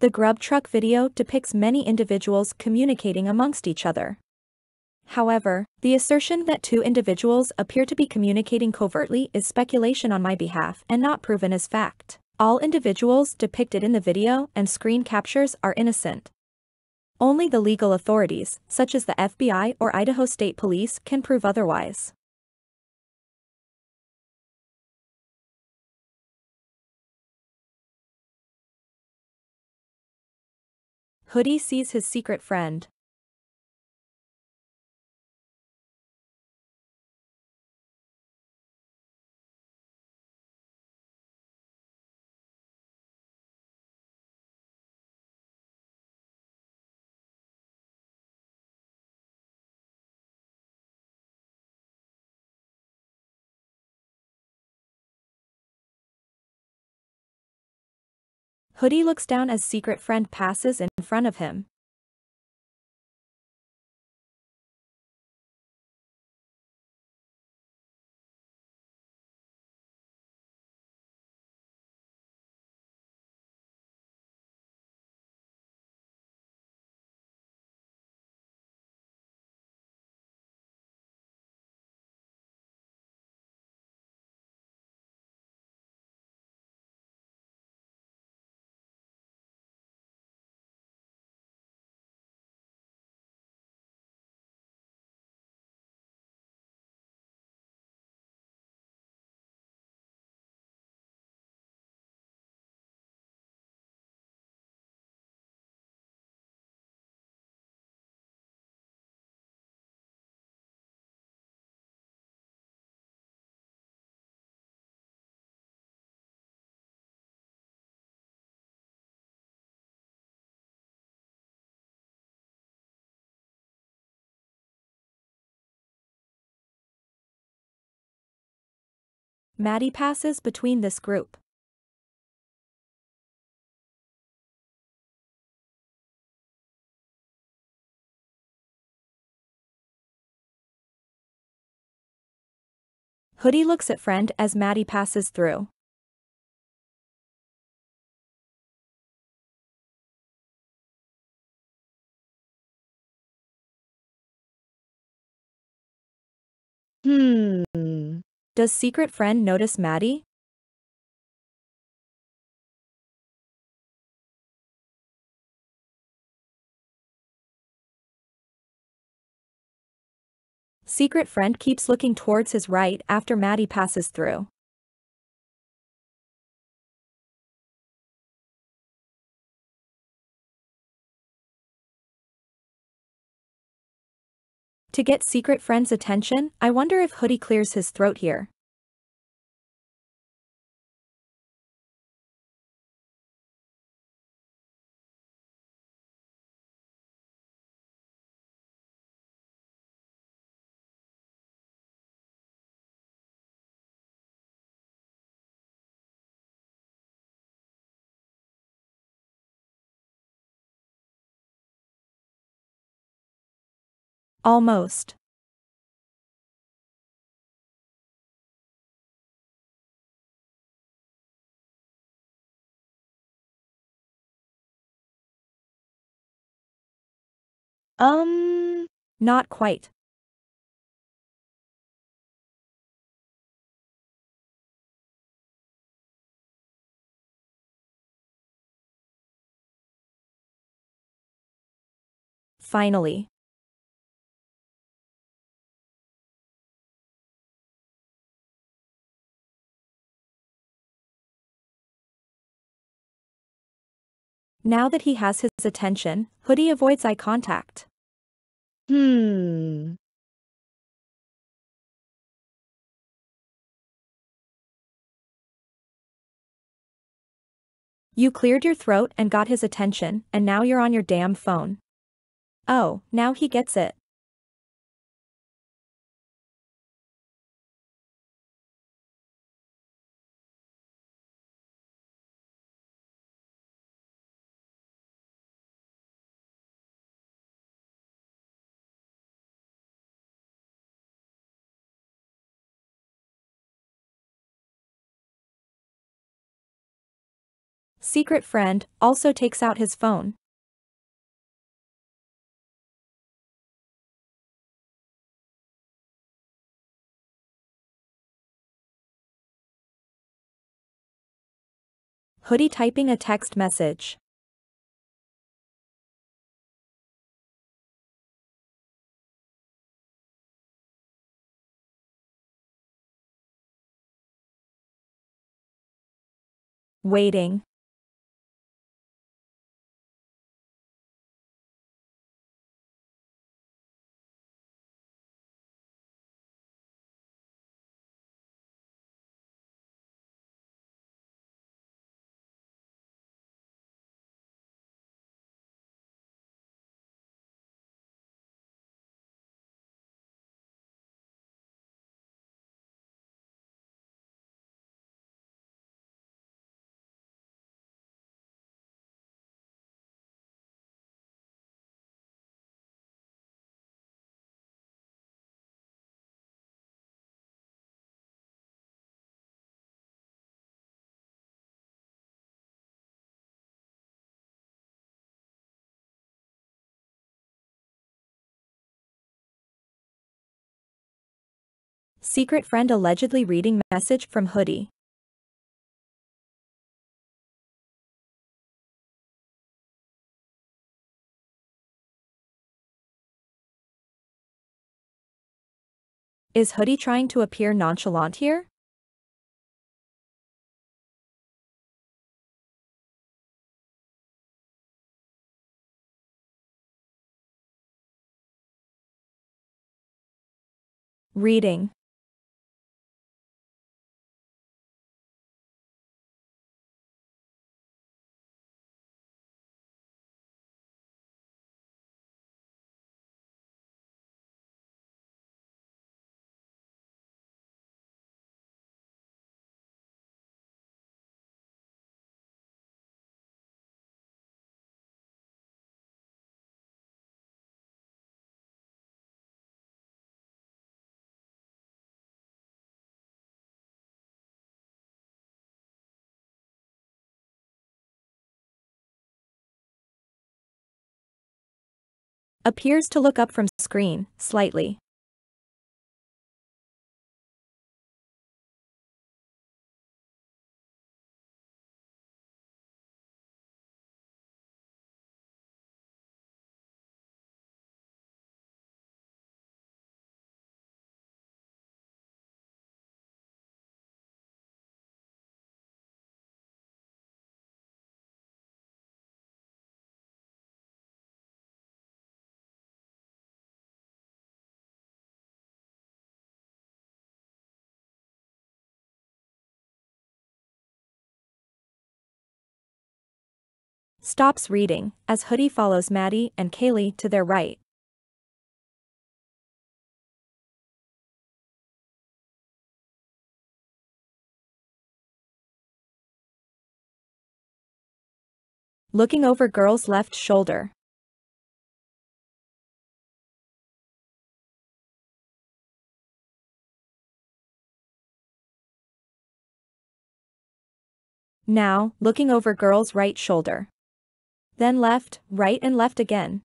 The grub truck video depicts many individuals communicating amongst each other. However, the assertion that two individuals appear to be communicating covertly is speculation on my behalf and not proven as fact. All individuals depicted in the video and screen captures are innocent. Only the legal authorities, such as the FBI or Idaho State Police, can prove otherwise. Hoodie sees his secret friend. Hoodie looks down as secret friend passes in front of him. Maddie passes between this group. Hoodie looks at friend as Maddie passes through. Does secret friend notice Maddie? Secret friend keeps looking towards his right after Maddie passes through. To get secret friend's attention, I wonder if Hoodie clears his throat here. Almost. Not quite. Finally. Now that he has his attention, Hoodie avoids eye contact. You cleared your throat and got his attention, and now you're on your damn phone. Oh, now he gets it. Secret friend also takes out his phone. Hoodie typing a text message. Waiting. Secret friend allegedly reading message from Hoodie. Is Hoodie trying to appear nonchalant here? Reading. Appears to look up from screen, slightly. Stops reading, as Hoodie follows Maddie and Kaylee to their right. Looking over girl's left shoulder. Now, looking over girl's right shoulder. Then left, right and left again.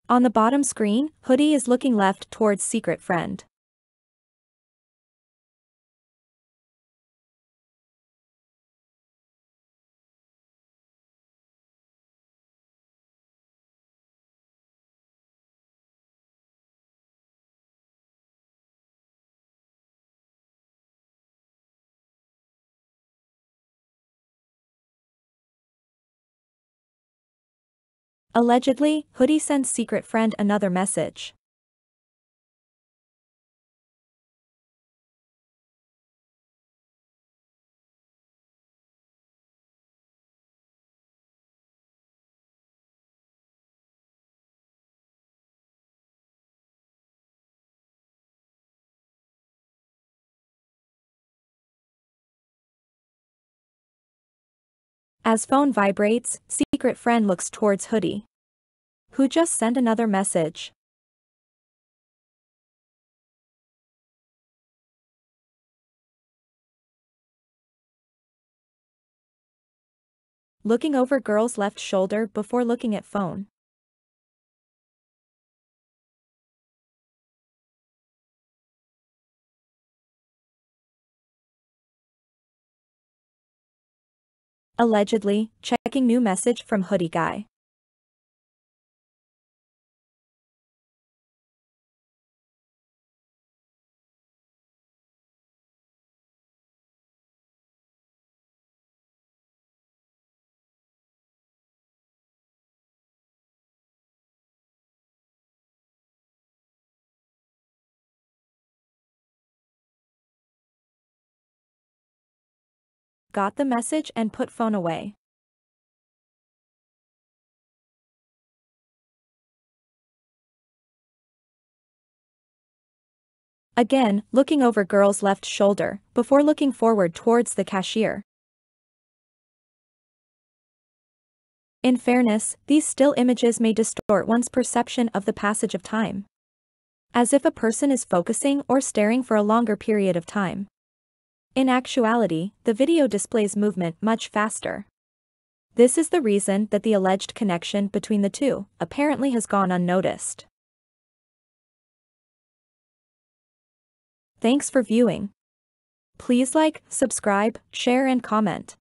On the bottom screen, Hoodie is looking left towards secret friend. Allegedly, Hoodie sends secret friend another message. As phone vibrates, secret friend looks towards Hoodie, who just sent another message. Looking over girl's left shoulder before looking at phone. Allegedly, checking new message from Hoodie Guy. Got the message and put phone away. Again, looking over girl's left shoulder, before looking forward towards the cashier. In fairness, these still images may distort one's perception of the passage of time, as if a person is focusing or staring for a longer period of time. In actuality, the video displays movement much faster. This is the reason that the alleged connection between the two apparently has gone unnoticed. Thanks for viewing. Please like, subscribe, share and comment.